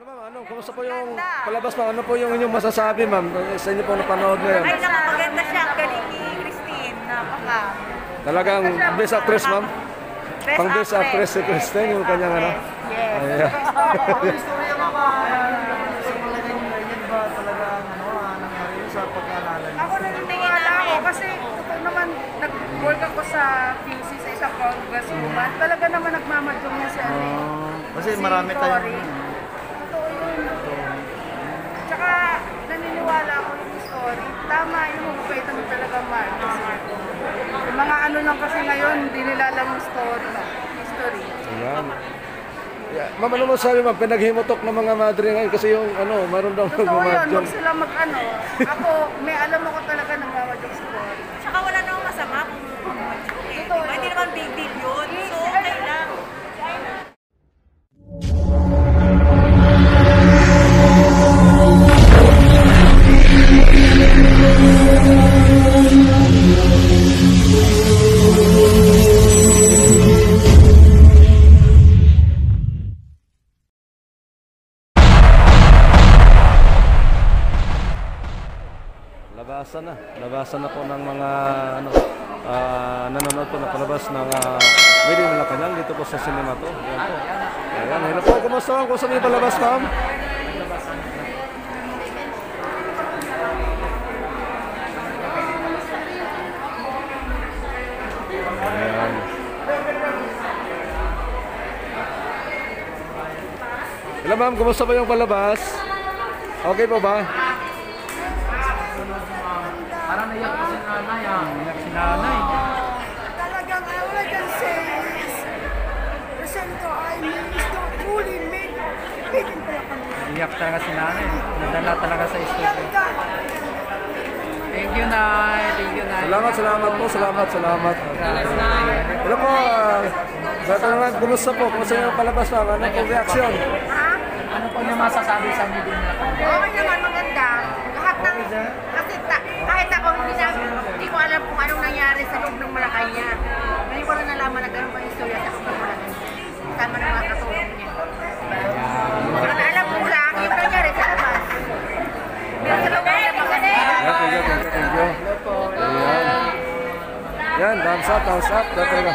Ano ma'am, kumusta po yung palabas ma'am? Ano po yung inyong masasabi ma'am sa inyo po napanood ngayon? Ay, maganda siya. Ang galing ni Christine. Napaka. Talagang best actress ma'am? Pang best actress si Christine, yung kanyang ano? Yes. Ayan. Istorya mo ba? Sa palagay niyo, yan ba talaga nangyari yun sa pag-aalala niyo? Ako naniniwala ako kasi totoo naman nag-work ako sa QC sa isang congresswoman. Talaga naman nagmamadyong niya si ano. Kasi si marami Cory. tayong... Totoo yun. Tsaka naniniwala ako yung story. Tama yung magpapaitan mo talaga Marcos. Yung mga ano lang kasi ngayon, hindi nila alam yung story. History. Ayan. Yeah. Ma'am, ano mo sabi ma'am? Pinaghimutok ng mga madre ngayon kasi yung ano, mayroon daw Totoo yun, magmamadyon. wag sila mag-ano. Ako, may alam ako talaga nagmamadyong story. Tsaka wala namang masama kung Totoo hindi yun. naman big deal yun. So, okay lang. Labasan na po ng mga ano, nanonood po na palabas ng Made in Malacanang dito po sa cinema to. Ayan po. Ayan, hello po. Kumusta ma'am? Kung saan yung palabas ma'am? Ayan. Hello ma'am, kumusta ba yung palabas? Okay po ba? Parang naiyak ko si nanay Naiyak si nanay. Talagang all I can say is, Presento, I mean, is not fully made in Malacanang. Naiyak talaga si nanay. Nadala talaga sa studio. Talaga. Thank you, Nay. Thank you, Nay. Salamat po, salamat. Hello po, naman, kumusta po? Kumusta yung palabas ma'am? Ano po reaksyon? Ha? Ano po niyo masasabi sa Made in Malacanang? Okay naman, maganda. Lahat ng, kasi kahit ako hindi ko alam kung anong nangyari sa loob ng Malacanang. Ngayon ko lang nalaman na gano'n pa yung istorya sa loob ng Malacanang. Tama ng mga katulong niya. Ang alam ko lang yung nangyari sa labas. Pero sa loob ng Malacanang. Thank you. Ayan. Yan, thumbs up. Talaga.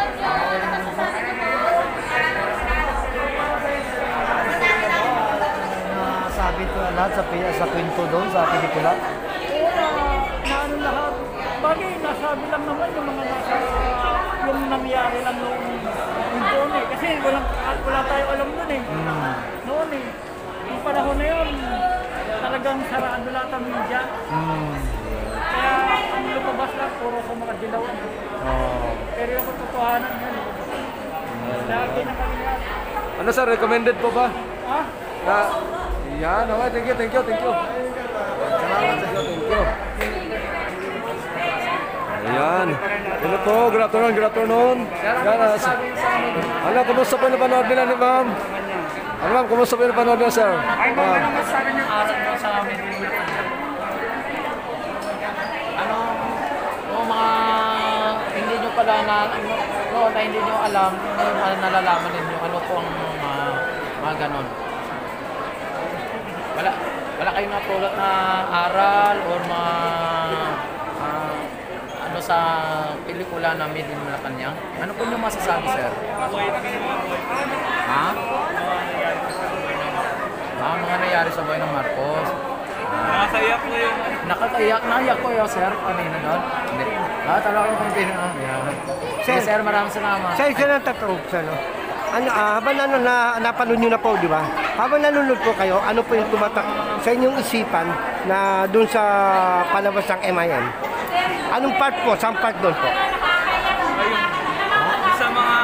Sabi ko lahat sa kwento doon, sa pelikula. Ano lahat. Bagay, nasabi lang naman yung mga yung nangyari lang noong doon eh. Kasi wala tayo alam doon eh. Noon eh. Yung panahon na yun, talagang sarado lahat ang media. Kaya ang lumabas lang, puro ko mga dilawan. Pero yung katotohanan yun. Lagi na kami lahat. Ano sir, recommended po ba? Ha? Yan, okay, thank you. Salamat, thank you. Ayan. Hello po, good afternoon. Yan, ano, kumusta po yung napanood nila ni ma'am? Ano ma'am, kumusta po yung napanood nila sir? Ano masasabi niyo sa Made in Malacanang? Ano, mga hindi nyo pala na hindi nyo alam, nalalaman ninyo ano po ang mga ganon. Wala kayong natulad na aral or ano sa pelikula na Made in Malacanang? Ano po yung masasabi, sir? Ha? Mga nangyari sa buhay ng Marcos. Nakakaiyak ko yun. Naiyak ko yun, sir. Kanina doon? Hindi. Talaga kung pinaan. Sige, sir, maraming salamat. Sa isa ng tatanong, habang napanood nyo na po, di ba? Habang nanonood po kayo, ano po yung tumatak sa inyong isipan na dun sa palabas ng MIM? Anong part po? Saan part doon po? Sa mga,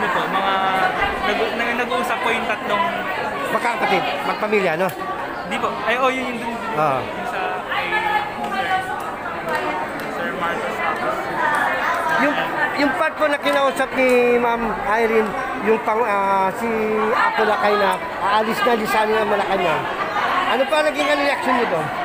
nag-uusap po yung tatlong, Magkakapatid, magpamilya, no? di po, yun yung dun Ah. yung sa, Sir Marcos Tapos. Yung part po na kinausap ni Ma'am Irene, yung si Apo Lakay na aalis na lisanin ang Malacanang. Ano pa naging reaction niyo doon?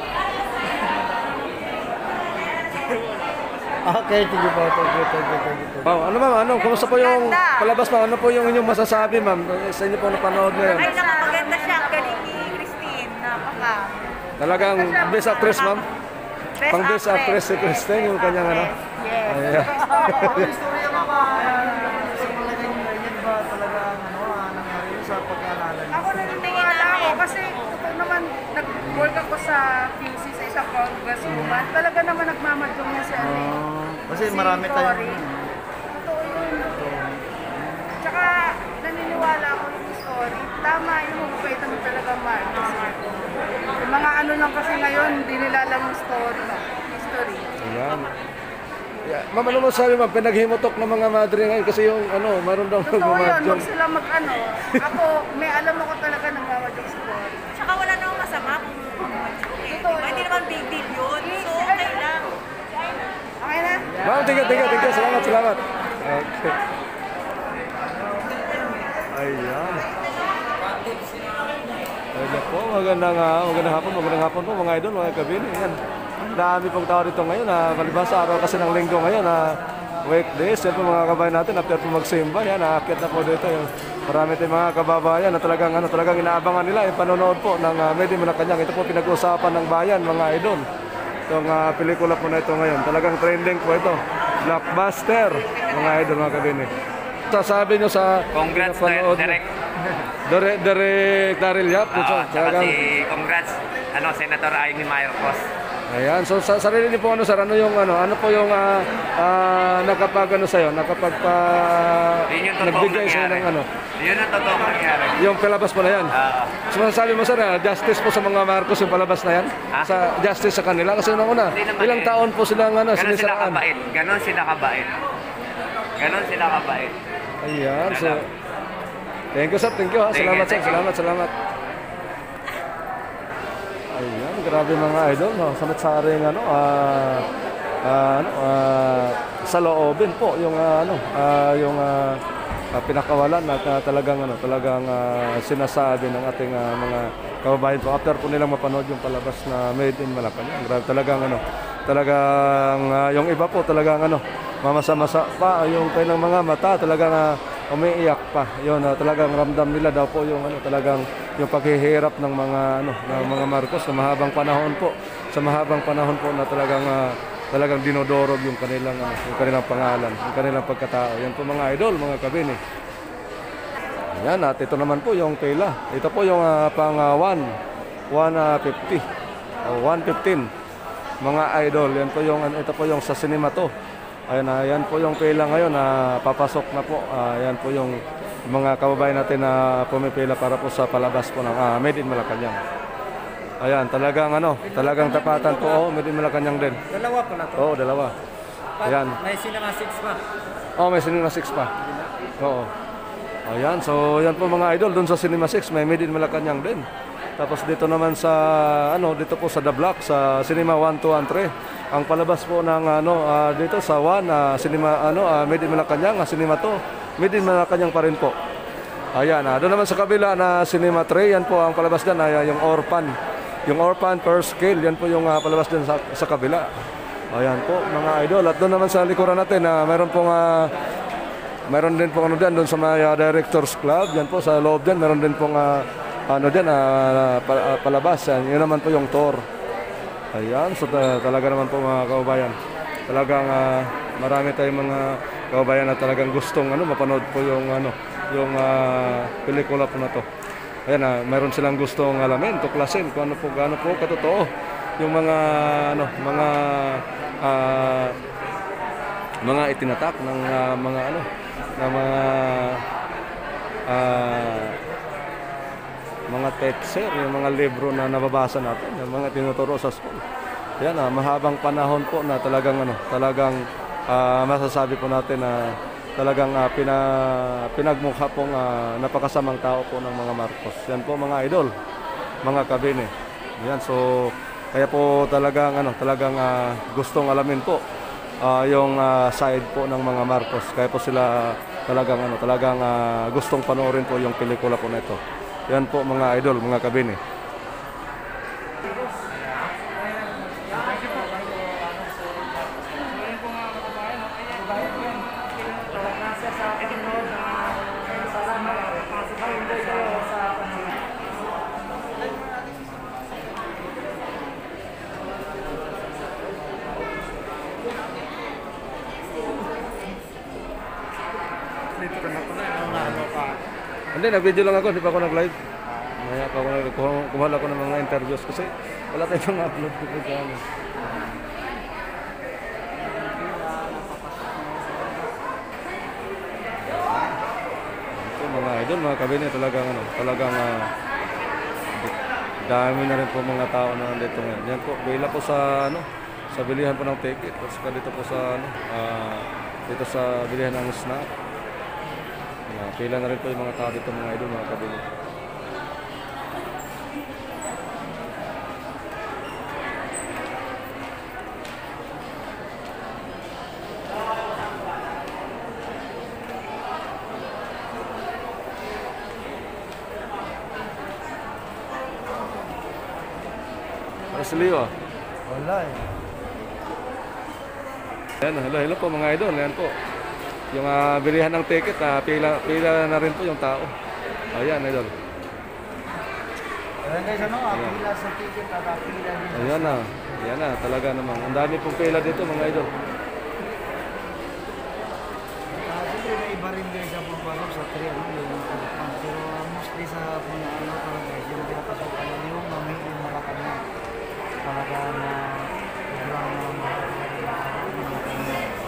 Okay, sige po. Thank you. Wow, ano ma'am, kumusta po yung palabas ma'am? Ano po yung inyong masasabi ma'am sa inyo po napanood ngayon? Ay, maganda siya. Ang galing ni napaka. Talagang best actress, ma'am. Pang best actress si Kristen, yung kanyang ano. Yes. Ayan. Istorya mo ba? Sa palagay niyo, yan ba talaga nangyari yun sa pagkaalala niyo? Ako naniniwala ako kasi totoo naman nag-work ako sa QC sa isang congresswoman. Talaga naman nagmamadyong niya si ano. Kasi si marami tayong... Cory. Totoo yun. Tsaka naniniwala ako yung story. Tama yung mababait naman talaga Marcos. Yung mga ano lang kasi ngayon, hindi nila alam yung story. History. Ayan. Yeah. Ma'am, ano mo sabi, ma'am? Pinaghimutok ng mga madre ngayon kasi yung ano, mayroon daw Totoo yun, magmamadyong. wag sila mag-ano. Ako, may alam ako talaga ng mamadyong story. Tsaka wala namang masama kung Totoo yun. hindi naman big deal yun. So, okay lang. Okay na? Ma'am, tingnan. Salamat. Okay. Ayan. Ayan po, magandang hapon po mga idol, mga kabini. Ayan. Dami pong tao dito ngayon, malibas sa araw kasi ng linggo ngayon, weekdays. Yan po mga kabayan natin, after po magsimba, yan, aakyat na po dito. Yung marami tayong mga kababayan na talagang inaabangan nila yung panonood po ng Made in Malacanang. Ito po pinag-uusapan ng bayan, mga idol. Itong pelikula po na ito ngayon, talagang trending po ito. Blockbuster, mga idol, mga kabini. Sasabi nyo sa Congrats, pinapanood Direk. Direk Daryl Yap. Tsaka si congrats, Senator Amy Marcos. Ayan, so sa sarili niyo po sir, ano po yung nakapag sa'yo, Yun yung totoong nagbigay sa'yo nangyari. ng ano, Yun ang totoong nangyari. yung palabas mo na yan. So masasabi mo sir, justice po sa mga Marcos yung palabas na yan? Ha? Sa justice sa kanila? Kasi nung una, Hindi naman ilang eh. taon po silang Ganon sila sinisiraan. kabait. Ganon sila kabait. Ayan, so thank you sir, thank you ha. Salamat sir, Thank you. salamat. Ayan, grabe mga idol, no? Samit-saring sa loobin po yung pinakawalan at talagang sinasabi ng ating mga kababayan po after po nilang mapanood yung palabas na Made in Malacanang. Grabe talagang yung iba po talagang mamasa-masa pa yung kanilang mga mata, talagang umiiyak pa. Yun, talagang ramdam nila daw po yung talagang yung paghihirap ng mga Marcos na mahabang panahon po. Sa mahabang panahon po na talagang dinodorog yung kanilang pangalan, yung kanilang pagkatao. Yan po mga idol, mga kabini. Yan, at ito naman po yung tela. Ito po yung pang 150 o 115 mga idol. Yan po yung ito po yung sa cinema to. Ayan po yung pila ngayon na papasok na po. Ayan po yung mga kababayan natin na pumipila para po sa palabas po ng Made in Malacanang. Ayan, talagang tapatan po. Made in Malacanang din. Dalawa pala to. Oo, dalawa. Ayan. May Cinema 6 pa. Oh, may Cinema 6 pa. Oo. Ayan, so yan po mga idol, doon sa Cinema 6 may Made in Malacanang din. Tapos dito naman sa dito po sa The Block sa Cinema 1, 2 and 3. Ang palabas po ng dito sa 1 Cinema Made in Malacanang, Cinema 2, Made in Malacanang pa rin po. Ayan, doon naman sa kabila na Cinema 3, yan po ang palabas diyan yung Orphan. Yung Orphan per scale, yan po yung palabas diyan sa kabila. Ayan po mga idol. At doon naman sa likuran natin meron din pong doon sa mga Directors Club. Yan po sa loob diyan, meron din pong palabas. Yan naman po yung tour. Ayan, so talaga naman po mga kababayan. Talagang marami tayong mga kababayan na talagang gustong mapanood po yung pelikula po na to. Ayan, mayroon silang gustong alamin, tuklasin kung gaano po katotoo yung mga itinatak ng mga texter, yung mga libro na nababasa natin, yung mga tinuturo sa school. Yan, mahabang panahon po na talagang masasabi po natin na talagang pinagmukha pong napakasamang tao po ng mga Marcos. Yan po mga idol, mga kabine. Yan, so kaya po talagang gustong alamin po yung side po ng mga Marcos. Kaya po sila talagang gustong panoorin po yung pelikula po na ito. Yan po mga idol, mga kabine. Hindi, nag-video lang ako, hindi pa ako nag-live. Maya pa ako kumuha ako ng mga interviews kasi wala tayong upload ko po sa ano. So, mga idol, mga kabinet, talagang ano, talagang dami na rin po mga tao na nandito ngayon. Yan po, bila po sa ano, sa bilihan po ng ticket. Tapos dito po sa ano, dito sa bilihan ng snack. Pila na rin po yung mga tao dito mga idol, mga kabinet. Si Leo. Wala eh. Ayan, hello po mga idol. Ayan po. Yung bilihan ng ticket, pila na rin po yung tao. Ayan, idol. Ayan guys, pila sa ticket at pila din. Ayan na. Ayan na, talaga naman. Ang dami pong pila dito mga idol. Siyempre may iba rin guys ang pagpasok sa 3 yung pero mostly sa parang guys, yung pinapasok yung yung Malacanang. Talaga na sobrang